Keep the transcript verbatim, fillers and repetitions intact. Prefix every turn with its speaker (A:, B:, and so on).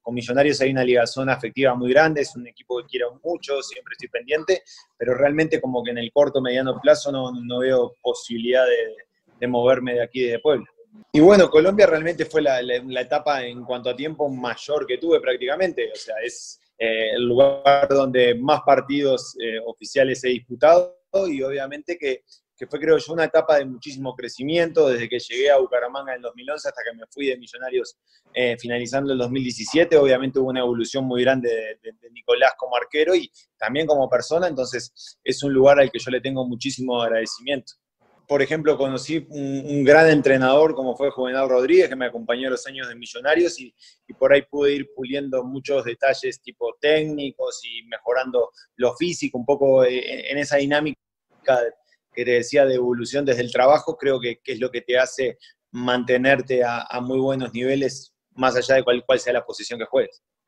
A: con Millonarios hay una ligazón afectiva muy grande, es un equipo que quiero mucho, siempre estoy pendiente, pero realmente como que en el corto, mediano plazo no, no veo posibilidad de, de moverme de aquí de Puebla. Y bueno, Colombia realmente fue la, la, la etapa en cuanto a tiempo mayor que tuve prácticamente, o sea, es eh, el lugar donde más partidos eh, oficiales he disputado y obviamente que, que fue, creo yo, una etapa de muchísimo crecimiento desde que llegué a Bucaramanga en el dos mil once hasta que me fui de Millonarios eh, finalizando el dos mil diecisiete. Obviamente hubo una evolución muy grande de, de, de Nicolás como arquero y también como persona, entonces es un lugar al que yo le tengo muchísimo agradecimiento. Por ejemplo, conocí un, un gran entrenador como fue Juvenal Rodríguez, que me acompañó los años de Millonarios y, y por ahí pude ir puliendo muchos detalles tipo técnicos y mejorando lo físico, un poco en, en esa dinámica que te decía de evolución desde el trabajo, creo que, que es lo que te hace mantenerte a, a muy buenos niveles, más allá de cuál, cuál sea la posición que juegues.